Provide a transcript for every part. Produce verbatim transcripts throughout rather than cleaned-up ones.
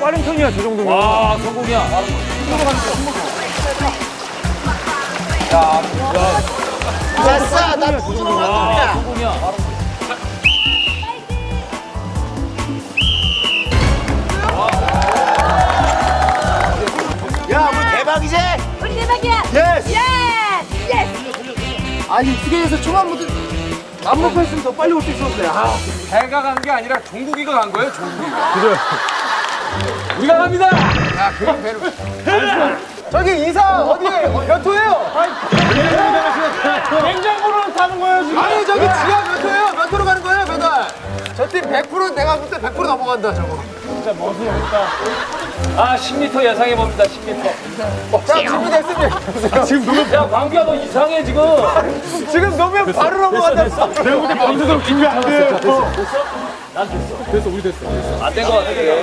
빠른 편이야, 저 정도면. 와, 성공이야. 힘으로 가는 거야, 힘으로. 야, 야. 됐어, 나 무슨 와, 성공이야. 야, 우리 대박이지? 우리 대박이야! 예스! 예스! 예스! 아니, 투게에서 초반부터 안 먹고 했으면 더 빨리 올 수 있었는데. 아. 배가 간 게 아니라 종국이가 간 거예요, 종국이가. 그죠? 우리가 갑니다! 야, 그 배를. 저기 이사 어디에? 몇 호예요? 냉장고로 타는 거예요, 지금. 아니, 저기 지하 몇 호예요? 몇 호로 가는 거예요, 배달? 저 팀 백 퍼센트 내가 볼 때 백 퍼센트 넘어간다, 저거. 진짜 멋이 없다. 아, 십 미터 예상해 봅니다, 십 미터. 자, 준비됐습니다. 지금 놓으면, 야, 광규야, 너 이상해, 지금. 지금 놓으면 바로 넘어간다. 내가 볼 때 범수도 준비 안 돼. 됐어, 됐어? 난 됐어. 됐어, 우리 됐어. 안 된 거 같아, 그게.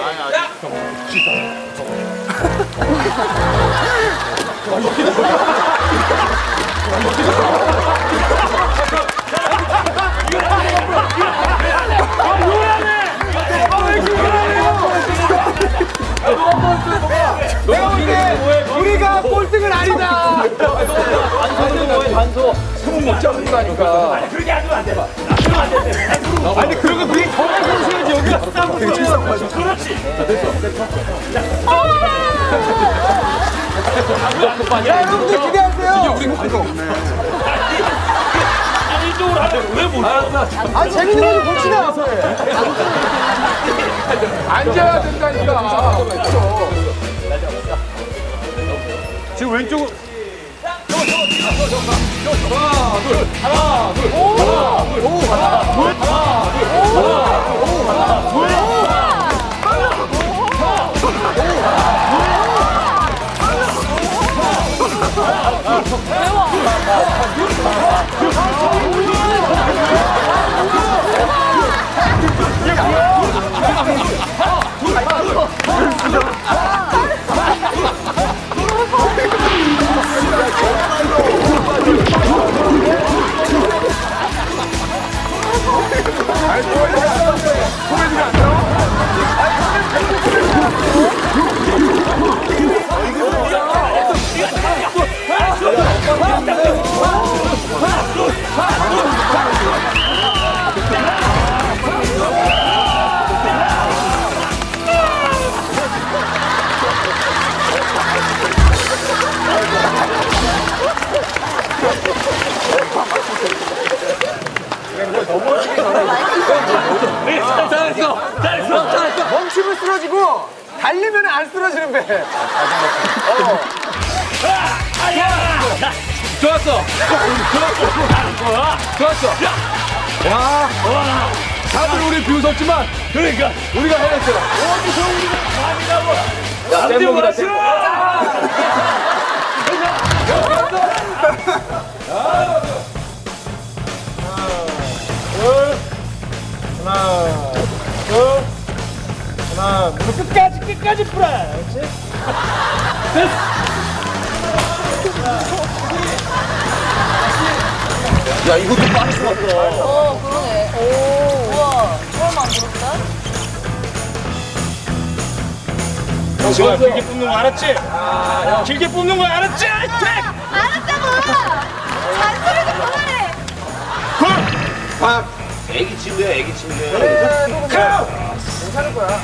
내가 볼 때 우리가 꼴등은 아니다. 반소 뭐해, 반소. 숨은 못 잡는 거니까. 그렇게 하면 안 돼. 하면 안 돼. 아니, 그러고 그게 전화해서 오셔야지. 여기가 싸고 있어요. 그렇지. 야, 여러분들 기대하세요. 우리 관계 없네. 아니, 이쪽으로 하면 왜 못? 알았어. 아, 재밌는 거 볼치나. 앉아야 된다니까. 지금 왼쪽으로. 하나, 둘, 하나, 둘, 하나, 둘, 오, 하나, 둘, 하나, 둘, 오, 하나, 둘, 잘했어, 잘했어, 잘했어. 멈추면 쓰러지고 달리면 안 쓰러지는 배. 어. 좋았어. 좋았어. 야, 다들 우리 비웃었지만 그러니까. 우리가 해냈어. 어디서 우리가 감이라고. 땜목이다, 하나, 둘, 하나, 끝까지, 끝까지 풀어. 그렇지? 됐어. 야, 이것도 빠를 수 없어. 어, 그러네. 오, 우와. 처음 안 들었다? 지금 길게 뽑는 거 알았지? 길게 뽑는 거 알았지? 알았다고! 잔소리도 그만해! 밥. 애기 침대야, 애기 침대. 괜찮을 거야.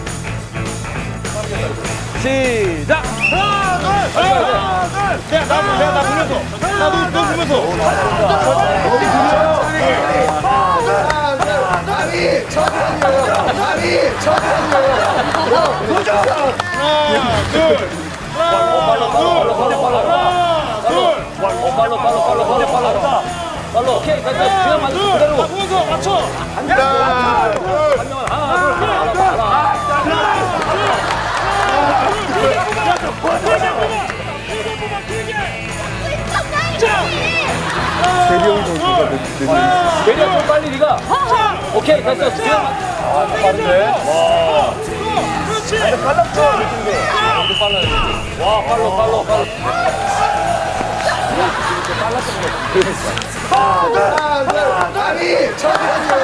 시작. 하나, 둘, 하나, 둘. 야, 나, 나, 나 보면서. 나, 너, 너 보면서. 다리 천천히요. 다리 천천히요. 도전. 하나, 둘. 하나, 둘. 하나, 둘. 빨로, 빨로, 빨로, 빨로, 빨로. 빨로. 오케이, 됐어. 그냥 맞춰. 그대로. 나 보면서 맞춰. 하나, 둘. 한 명은 하나, 둘. 하나, 하나. 내려 좀 빨리 네가. 오케이, 됐어. 아, 빠른데? 와. 그렇지. 빨랐죠. 이거 빨라야 돼. 와, 빨로, 빨로, 빨로. 하나, 둘. 다리 천천히요.